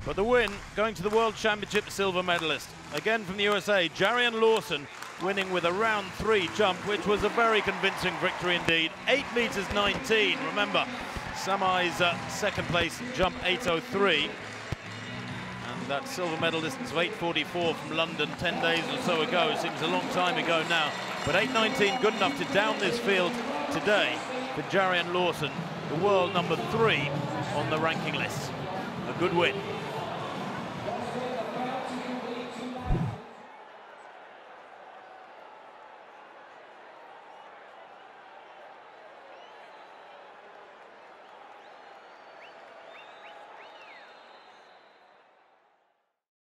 But the win, going to the World Championship silver medalist. Again from the USA, Jarrion Lawson winning with a round 3 jump, which was a very convincing victory indeed. 8 meters 19. Remember, Samai's second place jump 8:03. And that silver medal distance of 8:44 from London 10 days or so ago. Seems a long time ago now. But 8:19 good enough to down this field today for Jarrion Lawson, the world number 3 on the ranking list. A good win.